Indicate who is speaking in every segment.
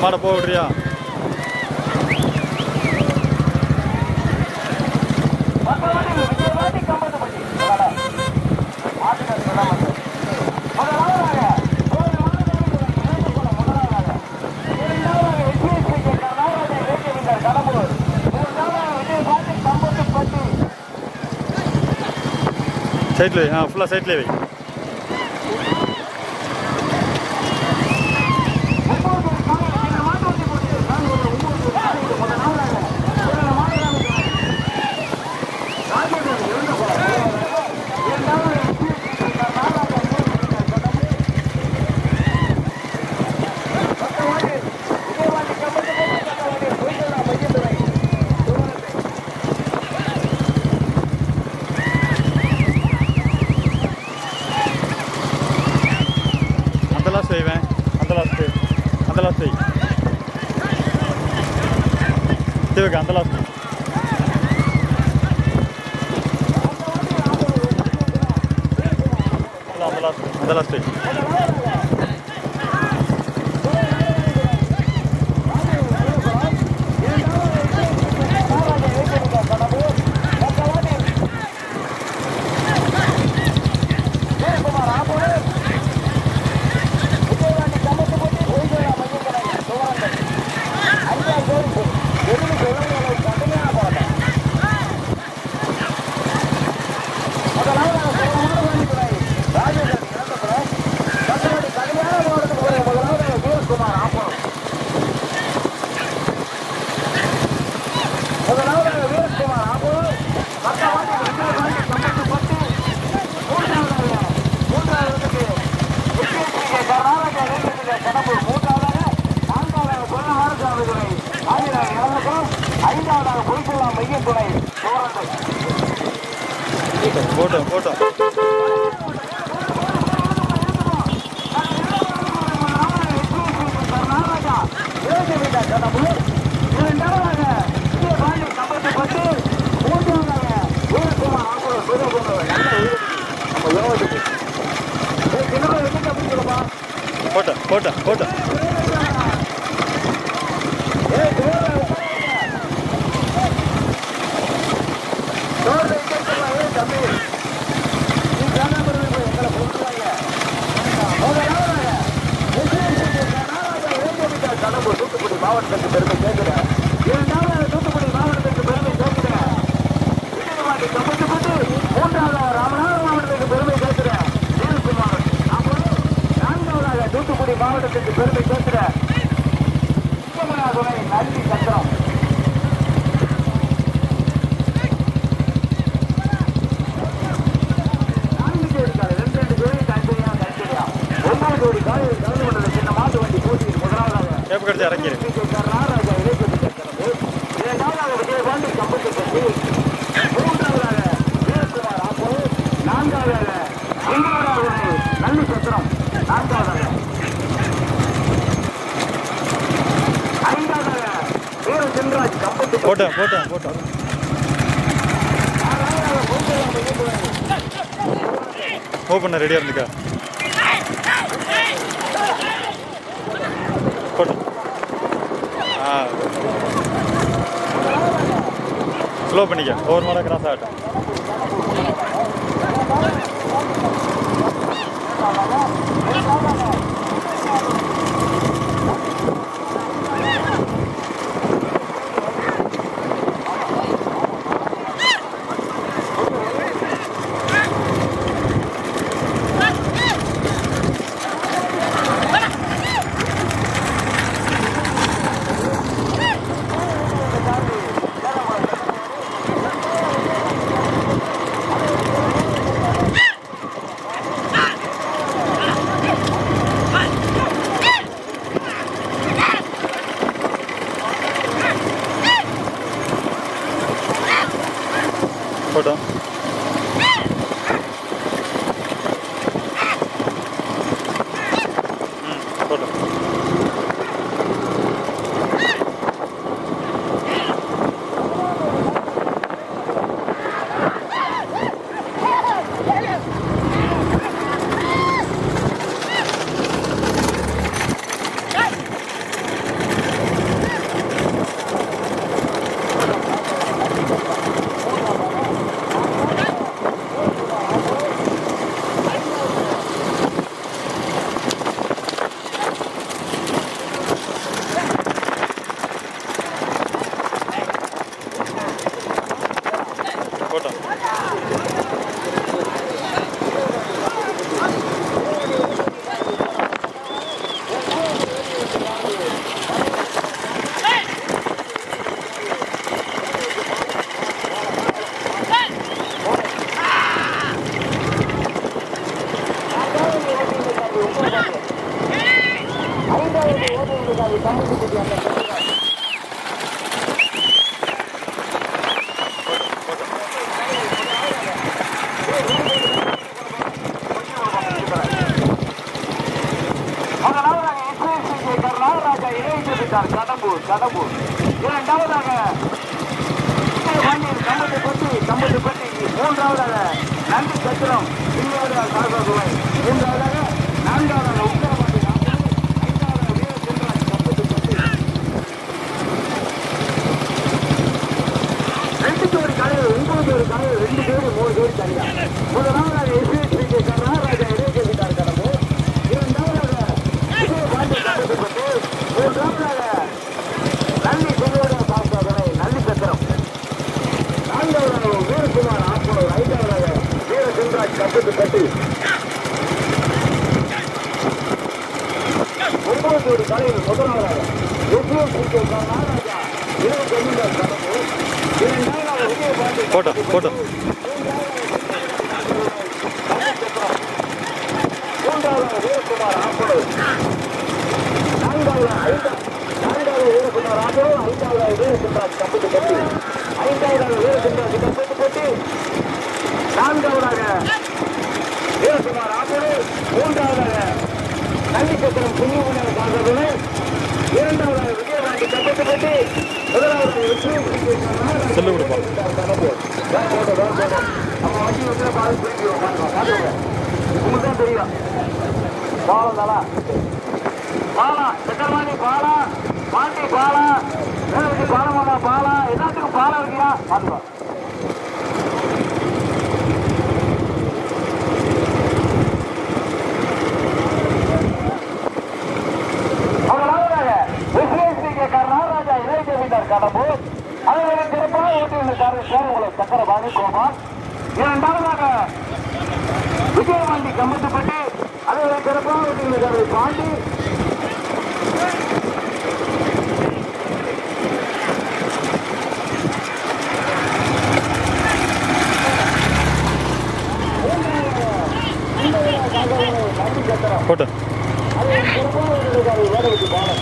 Speaker 1: மாட போக விடுறியா? சைட்ல வை. ஃபுல்லாக சைட்லேயே வை. Tiga அந்த லாஸ்ட் போட்டோ போட்டோ தூத்துக்குடி மாவட்டத்துக்கு பெருமை சேர்க்கிறேன். தூத்துக்குடி மாவட்டத்துக்கு பெருமை சேர்க்கிறேன். மூன்றாவதாக ராமநாதபுரம் மாவட்டத்துக்கு பெருமை சேர்க்கிறேன். நான்காவதாக தூத்துக்குடி மாவட்டத்துக்கு பெருமை சேர்க்கிறேன். துணை நல்லி சத்திரம். நான்கு ஜோடி காலை 2 ஜோடி தனித்தனியா 9 ஜோடி காலை கலந்து கொண்டது சின்ன மாட்டு வண்டி போட்டியில் முதலாவதாக இறங்கிரு. இரண்டாவதாக விஜயபாண்டி கம்பத்துப்பட்டி, மூன்றாவதாக வீரகுமார் ஆப்போ, நான்காவதாக நல்லி சத்திரம், நான்காவதாக ஐந்தாவதாக வீர சென்ராஜ் கம்பத்துப்பட்டி. போட்டோ ஓப்பன் ரெடியா இருந்துக்கா. போட்டோ ஸ்லோ பண்ணிக்க. ஒவ்வொரு மாடா கிராஸ் ஆகட்டும். அது கம்பெனி குட்டி அந்த நாகராஜா இளைஞர் கடம்பூர் இரண்டாவதாக கம்பத்துப்பட்டி மூன்றாவதாக நன்றி சத்திரம் மூன்றாவதாக சாகோதுவை மூன்றாவதாக நான்காவதாக உத்தரவாண்டி ஐந்தாவதாக வீர சென்றாஜ் கம்பத்துப்பட்டி ரெண்டு ஜோடி கலைகள் 9 ஜோடி கலைகள் 2 ஜோடி 3 ஜோடி தனியா முதலாவதாக எஸ்எஸ்பி நாகராஜா இளைஞர் கடம்பூர் இரண்டாவதாக விஜயபாண்டி கம்பத்துப்பட்டி மூன்றாவதாக நல்லி சுகோட பாஸ்தாதுரை நல்லி சத்திரம் நான்காவதாக வீரகுமார் ஆப்பனூர் ஐந்தாவதாக வீர சென்றாஜ் கம்பத்துப்பட்டி 9 ஜோடி கலையில் முதலாவதாக எஸ்எஸ்பி நாகராஜா இளைஞர் கடம்பூர் இரண்டாவதாக விஜயபாண்டி
Speaker 2: போட்டோ
Speaker 1: மூன்றாவதாக வீரகுமார் ஆப்பனூர் நான்காவதாக வீரகுமார் ஆப்பனூர் ஐந்தாவதாக வீர சென்றாஜ் கம்பத்துப்பட்டி ஐந்தாவதாக வீர சென்றாஜ் கம்பத்துப்பட்டி நான்காவதாக வீரகுமார் ஆப்பனூர் மூன்றாவதாக நல்லிச்சத்திரம் புண்ணியமன சாகரதுரை இரண்டாவதாக விஜயபாண்டி கம்பத்துப்பட்டி முதலாவதாக
Speaker 2: செல்லு கொடுப்பா
Speaker 1: நம்ம வண்டி வந்து பாதி பிடிக்கிறோம் பாத்துக்கோங்க உங்களுக்கு தான் தெரியும் பாலம் தானா பாலம் சக்கரவாணி பாலம் பாண்டி பாலம் வேலைக்கு பாலமாடா பாலம் எல்லாத்துக்கும் பாலம் இருக்கியா பாத்துக்கோ நாகராஜா இளைஞர் கடம்பூர் அதை சிறப்பாக ஓட்டியிருந்தார் சேரங்குளம் சக்கரபாணி கோபால் இரண்டாவதாக விஜயபாண்டி கம்பத்துப்பட்டி அதை சிறப்பாக ஓட்டியிருந்தார் பாண்டி
Speaker 2: போட்டோ
Speaker 1: அதை சிறப்பாக ஓட்டியிருந்தார் வேலைக்கு பாலம்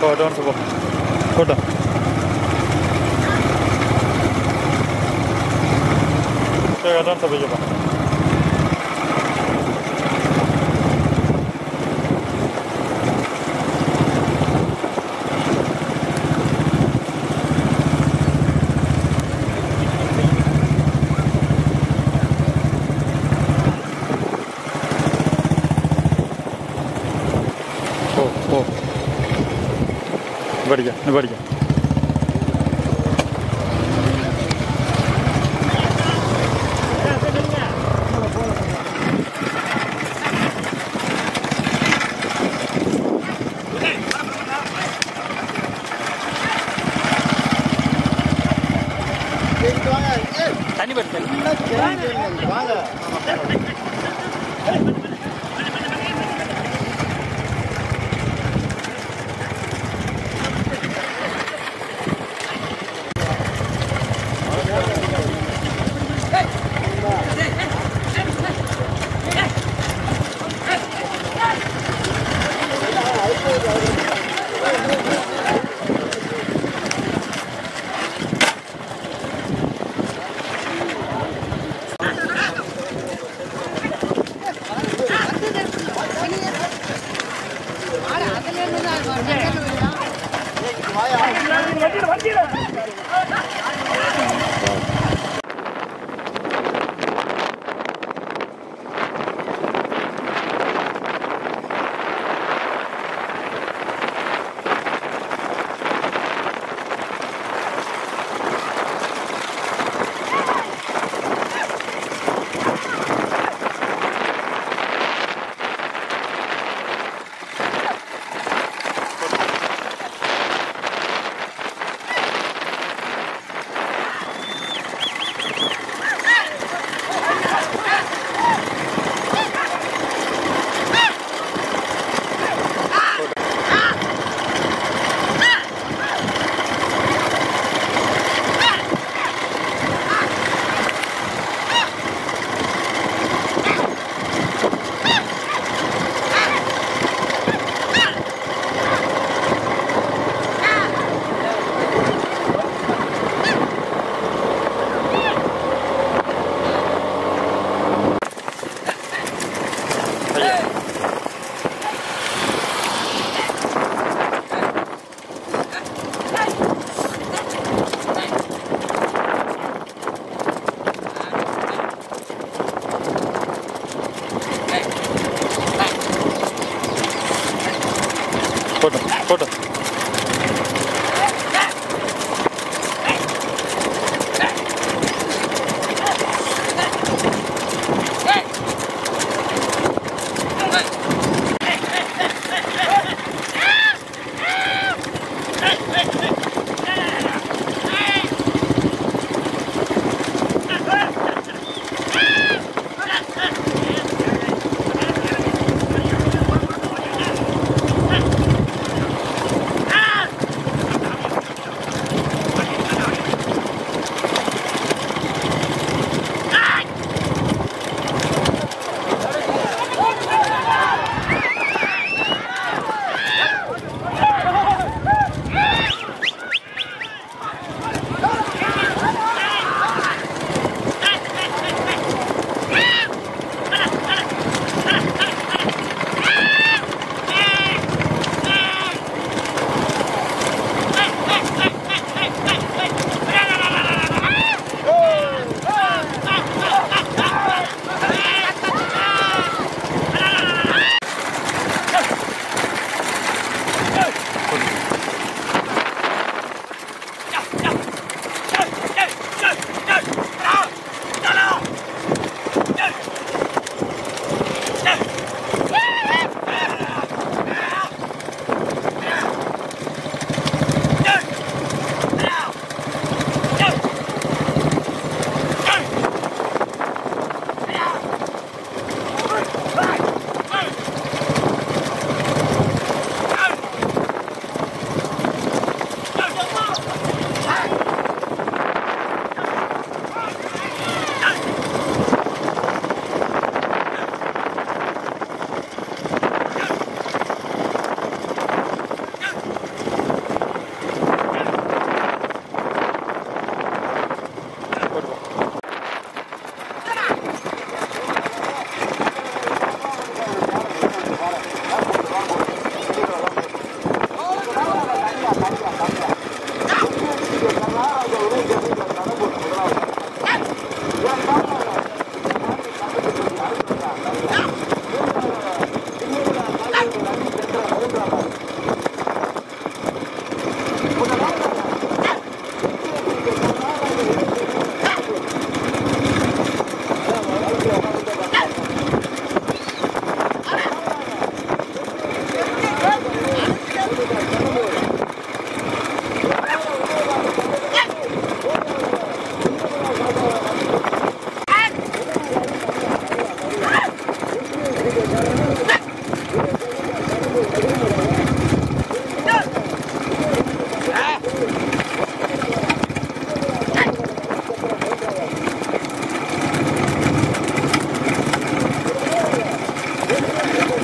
Speaker 2: அட்வான்ஸ் போ போட்டோ அட்வான்ஸை போய்க்கப்பா படிக்க படிக்க தண்ணி பட்டு வாங்க போட்டோ போட்டோ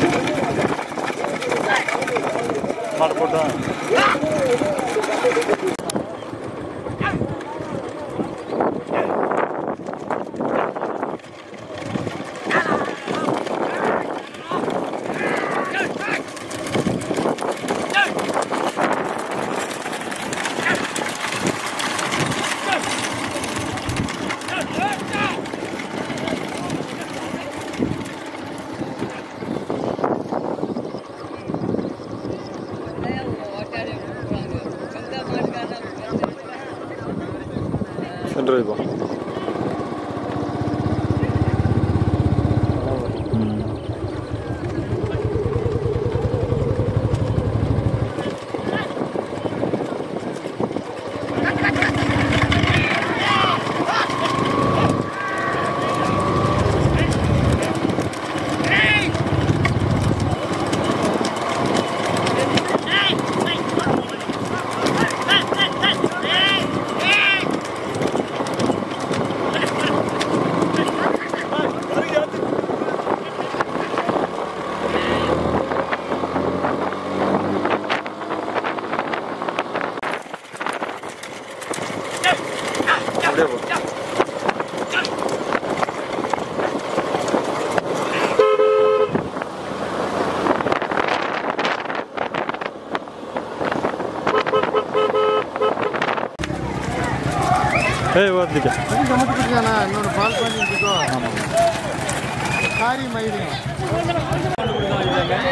Speaker 2: மாடு போட்டோம். சென்ட்ரல் ஓட்டிக்க
Speaker 3: சமைச்சுக்கிட்டானா இன்னொரு பால் பண்ணி இருக்கோ காரி மயிரும்